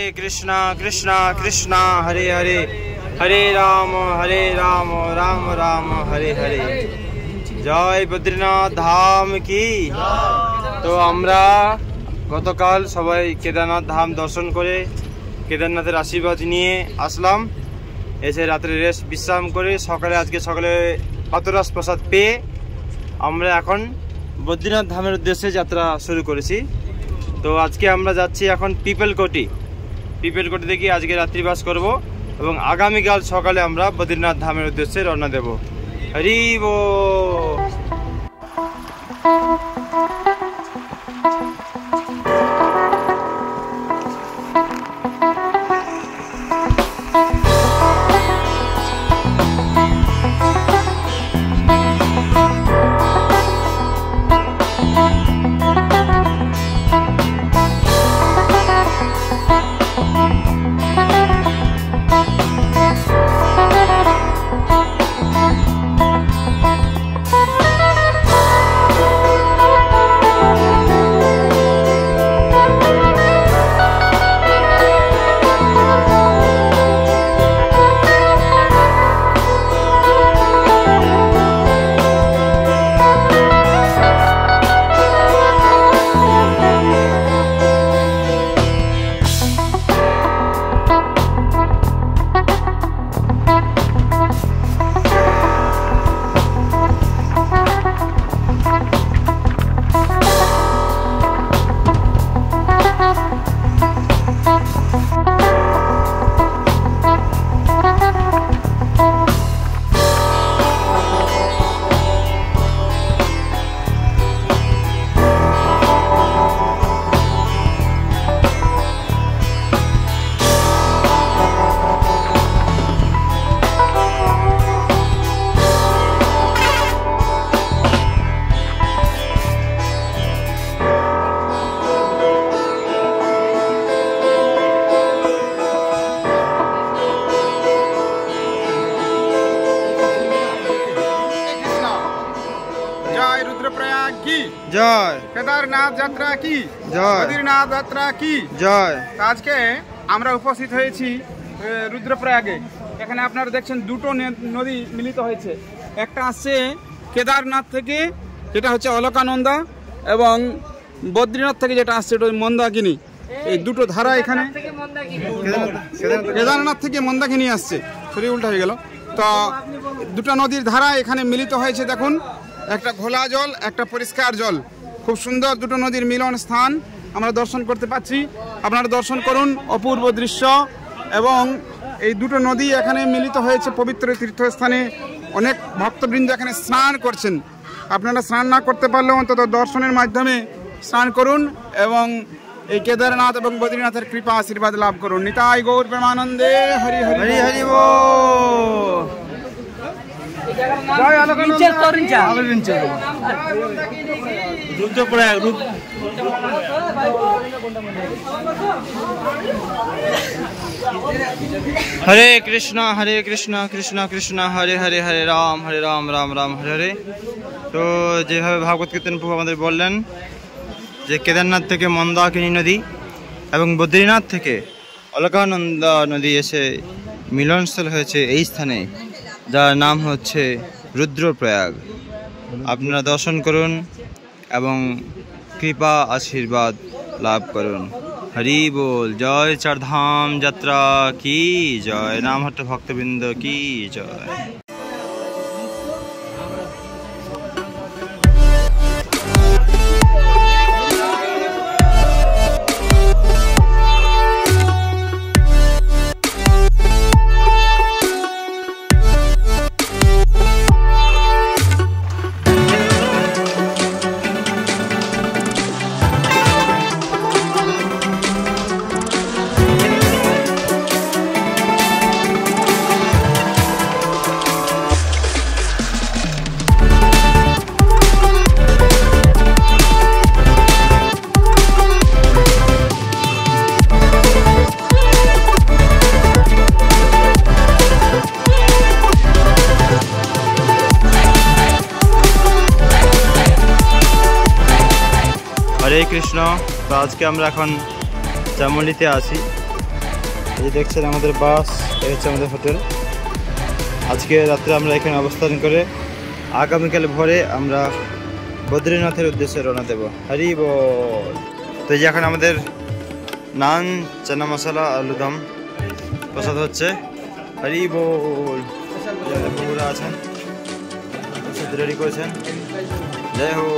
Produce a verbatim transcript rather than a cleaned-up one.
कृष्णा कृष्णा कृष्णा हरे हरे हरे राम हरे राम राम राम हरे हरे। जय बद्रीनाथ धाम की। तो আমরা গতকাল সবাই কেদারনাথ ধাম দর্শন করে কেদারনাথের আশীর্বাদ নিয়ে আসলাম। এসে রাত্রে রেস্ট বিশ্রাম করে সকালে আজকে সকালে পাতরাস প্রসাদ পেয়ে আমরা এখন বদ্রীনাথ ধামের উদ্দেশ্যে যাত্রা শুরু করেছি। তো আজকে আমরা যাচ্ছি এখন পিপলকোটি। পিপলকোটিতে গিয়ে আজকে রাত্রিবাস করব এবং আগামীকাল সকালে আমরা বদ্রীনাথ ধামের উদ্দেশ্যে রওনা দেব। হরি বল। জয় কেদারনাথ যাত্রা কি জয় বদ্রীনাথ যাত্রা কি জয়। আজকে আমরা উপস্থিত হয়েছি রুদ্রপ্রয়াগে। এখানে আপনারা দেখছেন দুটো নদী মিলিত হয়েছে। একটা আসছে কেদারনাথ থেকে যেটা হচ্ছে অলকানন্দা, এবং বদ্রীনাথ থেকে যেটা আসছে এটা মন্দাকিনী। এই দুটো ধারা এখানে কেদারনাথ থেকে মন্দাকিনী আসছে, শরীর উল্টা হয়ে গেল। তো দুটো নদীর ধারা এখানে মিলিত হয়েছে। দেখুন, একটা ঘোলা জল, একটা পরিষ্কার জল, খুব সুন্দর দুটো নদীর মিলন স্থান আমরা দর্শন করতে পাচ্ছি। আপনারা দর্শন করুন, অপূর্ব দৃশ্য। এবং এই দুটো নদী এখানে মিলিত হয়েছে পবিত্র তীর্থস্থানে। অনেক ভক্তবৃন্দ এখানে স্নান করছেন। আপনারা স্নান না করতে পারলেও অন্তত দর্শনের মাধ্যমে স্নান করুন এবং এই কেদারনাথ এবং বদ্রীনাথের কৃপা আশীর্বাদ লাভ করুন। নিতাই গৌর প্রেমানন্দে হরি হরি হরি হরি বল। জয় অলকানন্দা। রুদ্রপ্রয়াগ হরে কৃষ্ণ হরে কৃষ্ণ কৃষ্ণ কৃষ্ণ হরে হরে হরে রাম হরে রাম রাম রাম হরে হরে। তো যেভাবে ভাগবত কীর্তন প্রভু আমাদের বললেন যে কেদারনাথ থেকে মন্দাকিনী নদী এবং বদ্রীনাথ থেকে অলকানন্দা নদী এসে মিলনস্থল হয়েছে এই স্থানে, যার নাম হচ্ছে রুদ্রপ্রয়াগ। আপনারা দর্শন করুন এবং কৃপা আশীর্বাদ লাভ করুন। হরি বল। জয় চারধাম যাত্রা কি জয়। নামহট্ট ভক্তবৃন্দ কি জয়। হরে কৃষ্ণ। তো আজকে আমরা এখন চামুন্ডিতে আছি এই দেখছেন আমাদের বাস, এই হচ্ছে আমাদের হোটেল। আজকে রাত্রে আমরা এখানে অবস্থান করে আগামীকাল ভোরে আমরা বদ্রীনাথের উদ্দেশ্যে রওনা দেব। হরি বল। তো এই যে এখন আমাদের নান, চানা মশলা, আলুদম প্রসাদ হচ্ছে। হরি বল। বন্ধুরা আছেন, প্রসাদ রেডি করেছেন। জয় হো।